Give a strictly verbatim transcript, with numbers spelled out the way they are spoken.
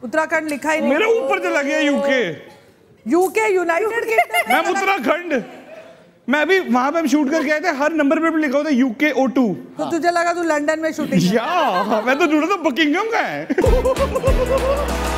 उत्तराखंड लिखा ही नहीं। मेरे ऊपर चला गया UK. UK United Kingdom. Ma'am Uttarakhand, मैं भी वहां पे हम शूट करके आए थे, हर नंबर पे भी लिखा होता यूके ओ टू। तो तुझे लगा तू लंदन में शूटिंग। या मैं तो ढूंढा था बकिंगम का है।